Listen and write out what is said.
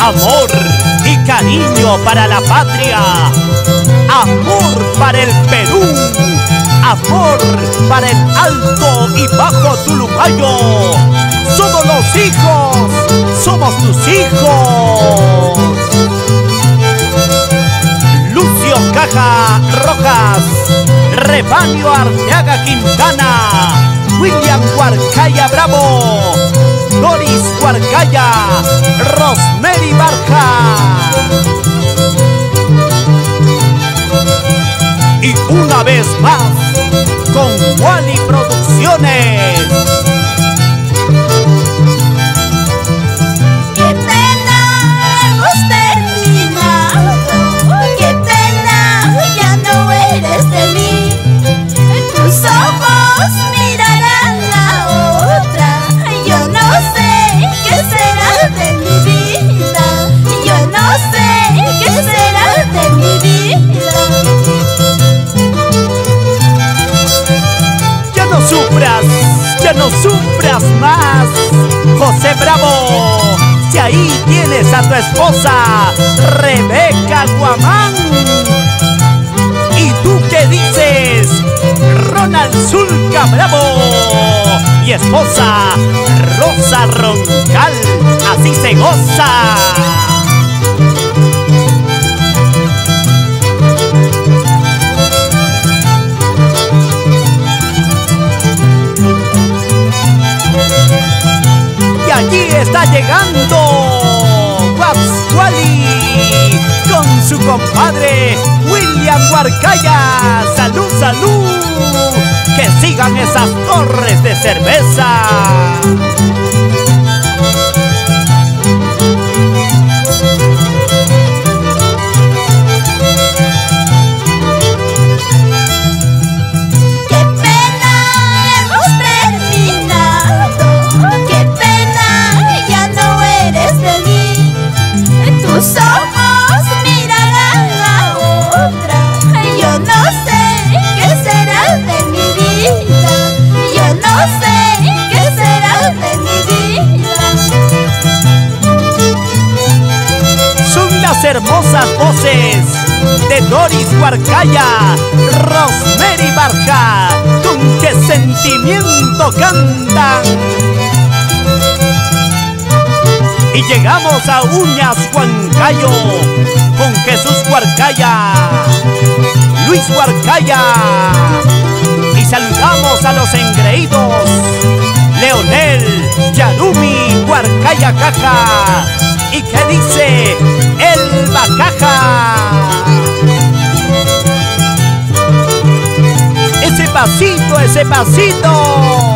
Amor y cariño para la patria, amor para el Perú, amor para el Alto y Bajo Tulumayo. Somos los hijos, somos tus hijos. Lucio Caja Rojas, Rebaño Arteaga Quintana, William Huarcaya Bravo, Doris Huarcaya, Rosemary Barja. Y una vez más, con Wally Producciones. Qué pena hemos terminado, qué pena ya no eres de mí. Tus ojos mirarán a otra, yo no sé qué será de mi vida, yo no sé qué será de mi vida. Ya no sufras más, José Bravo. Si ahí tienes a tu esposa, Rebeca Guamán. ¿Y tú qué dices? Ronald Zulca Bravo y esposa Rosa Roncal. Así se goza. Allí está llegando Wally con su compadre William Huarcaya. ¡Salud, salud! ¡Que sigan esas torres de cerveza! Tus ojos mirarán a otra, yo no sé qué será de mi vida, yo no sé qué será de mi vida. Son las hermosas voces de Doris Huarcaya, Rosemary Barja, con qué sentimiento cantan. Y llegamos a Uñas Huancayo con Jesús Huarcaya, Luis Huarcaya. Y saludamos a los engreídos, Leonel, Yarumi, Huarcaya Caja. ¿Y qué dice Elba Caja? Ese pasito, ese pasito.